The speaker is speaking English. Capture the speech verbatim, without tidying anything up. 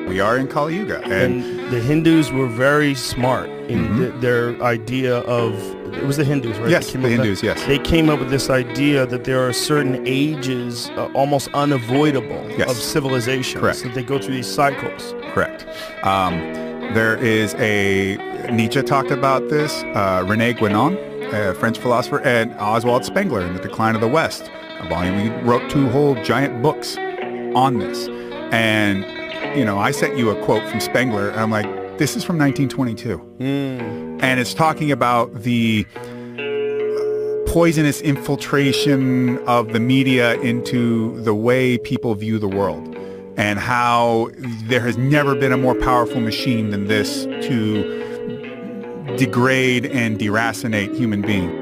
We are in Kali Yuga. And, and the Hindus were very smart in mm-hmm. th their idea of, it was the Hindus, right? Yes, the Hindus, that, yes. They came up with this idea that there are certain ages, uh, almost unavoidable, yes. of civilization. Correct. So that they go through these cycles. Correct. Um, there is a, Nietzsche talked about this, uh, René Guénon, a French philosopher, and Oswald Spengler in The Decline of the West, a volume. We wrote two whole giant books on this. And, you know, I sent you a quote from Spengler, and I'm like, this is from nineteen twenty-two. Mm. And it's talking about the poisonous infiltration of the media into the way people view the world, and how there has never been a more powerful machine than this to degrade and deracinate human beings.